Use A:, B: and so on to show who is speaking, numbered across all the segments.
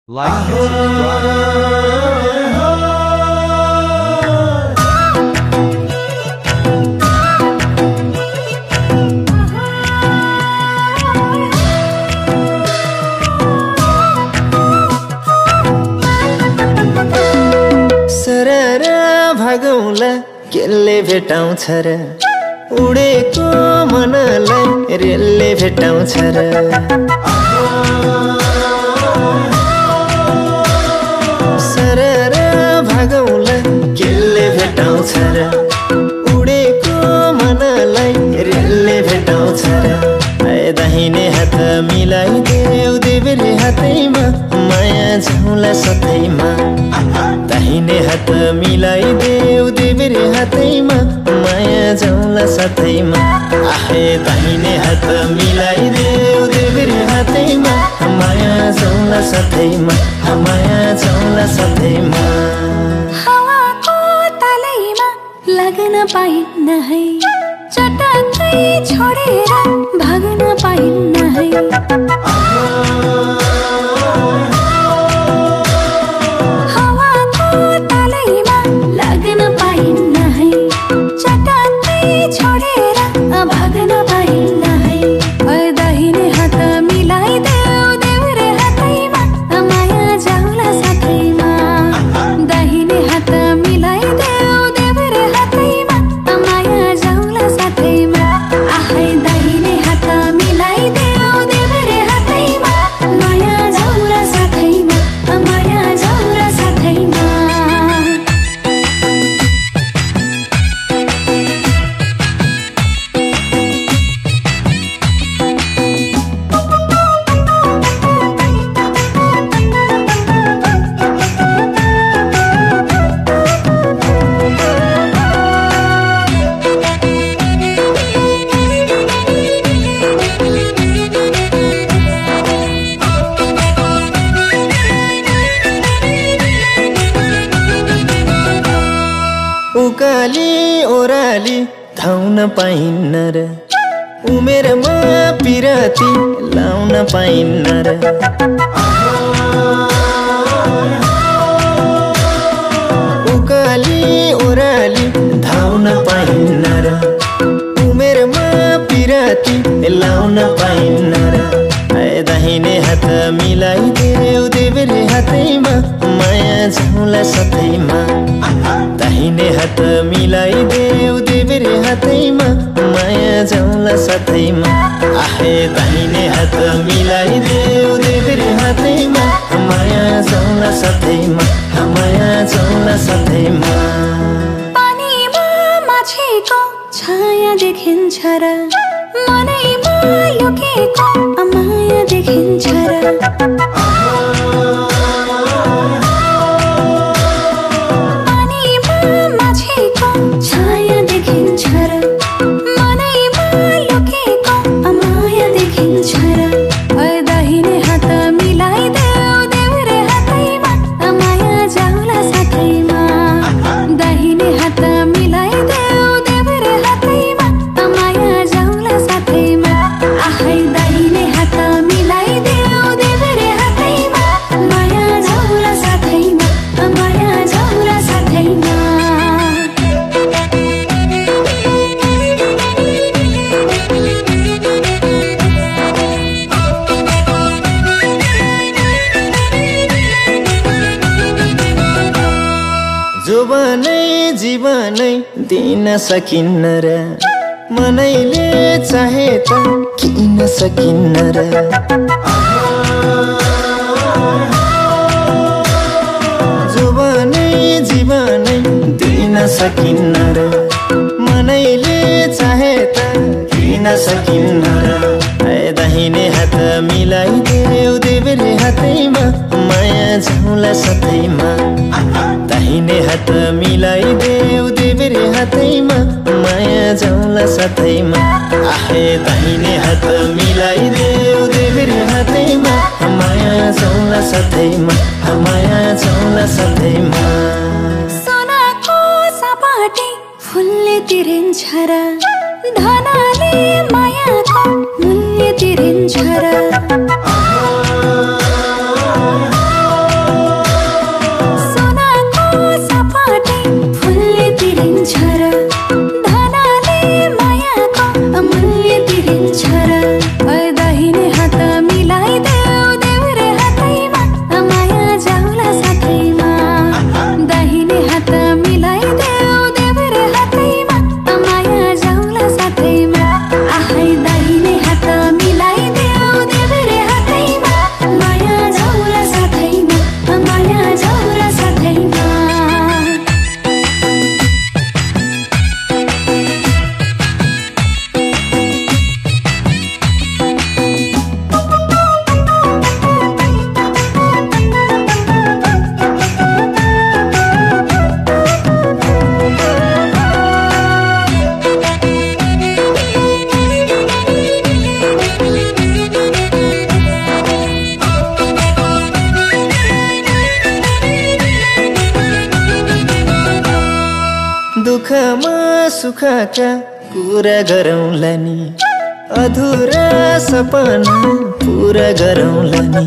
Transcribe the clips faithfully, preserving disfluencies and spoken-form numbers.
A: Like and subscribe.
B: सररा भागौला केले भेटाउँछ र उडेको मनलाई रेलले भेटाउँछ र सररा भागौला केले भेटाउँछ र उडेको मनलाई रेलले भेटाउँछ र दाहिने हात मिलाइदेऊ देब्रे हातैमा माया झौला सधैँमा दाहिने हात मिलाइदेऊ देब्रे हातैमा माया झौला सधैँमा आहे दाहिने हात मिलाइदेऊ देब्रे हातैमा माया झौला सधैँमा माया झौला सधैँमा
C: हावाको तालैमा लाग्न पाइन्न है चटक्कै छोडेर भाग्न पाइन्न है हावाको तालैमा लाग्न पाइन्न है चटक्कै छोडेर भाग्न पाइन्न है दाहिने हात मिलाइदेऊ देब्रे हातैमा माया झौला सधैँमा दाहिने हात मिलाइदेऊ देब्रे हातैमा माया झौला सधैँमा आहै दाहिने हात मिलाइदेऊ देब्रे हातैमा माया झौला सधैँमा माया झौला सधैँमा
B: उकाली ओराली धाउन पाइन्न र उमेरमा पिराती लाउन पाइन्न र उकाली ओराली धाउन पाइन्न र उमेरमा पिराती लाउन पाइन्न र दाहिने हात मिलाइदेऊ देब्रे हातैमा माया झौला सधैँमा दाहिने हात मिलाइदेऊ देब्रे हातैमा माया झौला सधैँमा आहे दाहिने हात मिलाइदेऊ देब्रे हातैमा माया झौला सधैँमा माया झौला सधैँमा
C: पानीमा माछेको छाया देखिन्छ र मनैमा लुकेको माया देखिन्छ र पानीमा माछेको छाया देखिन्छ र मनैमा लुकेको माया देखिन्छ र दाहिने हात मिलाइदेऊ देब्रे हातैमा माया झौला सधैँमा दाहिने हात मिलाइदेऊ देब्रे हातैमा माया झौला सधैँमा आहै दाहिने हात मिलाइदेऊ देब्रे हातैमा माया झौला सधैँमा माया झौला सधैँमा
B: जोबनै जीवनै दिन सकिन्न र मनैले चाहे त किन सकिन्न र जोबनै जीवनै दिन सकिन्न र मनैले चाहे त किन सकिन्न र दाहिने हात मिलाइदेऊ देब्रे हातैमा माया झौला सधैँमा दाहिने हात मिलाइदेऊ देब्रे हातैमा माया झौला सधैँमा आहे दाहिने हात मिलाइदेऊ देब्रे हातैमा माया झौला सधैँमा माया झौला सधैँमा
C: सोनाको सपाटी फुलले तिरिन्छ र धनले मायाको मूल्य तिरिन्छ र
B: दुःखमा सुखका कुरा गरौँला नि अधुरा सपना पुरा गरौँला नि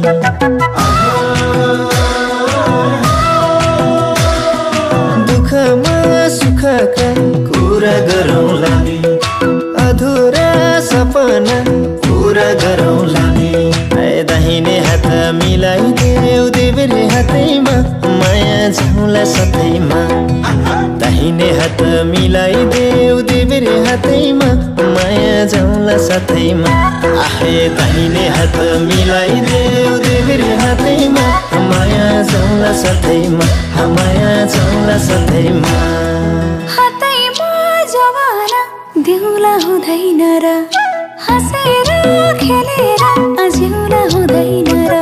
B: दुःखमा सुखका कुरा गरौँला नि अधुरा सपना पुरा गरौँला नि दाहिने हात मिलाइदेऊ देब्रे हातैमा माया जाउँला सधैँमा दाहिने हात मिलाइदेऊ देब्रे हातैमा माया जाउँला सधैँमा आहे दाहिने हात मिलाइदेऊ देब्रे हातैमा माया जाउँला सधैँमा माया जाउँला सधैँमा
C: हातैमा जवाना देउला हुँदैन र हाँसेर खेलेर जिउला हुँदैन र